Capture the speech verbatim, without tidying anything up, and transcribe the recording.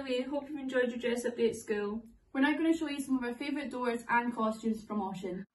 way, hope you've enjoyed your dress up day at school. We're now going to show you some of our favourite doors and costumes from Ocean.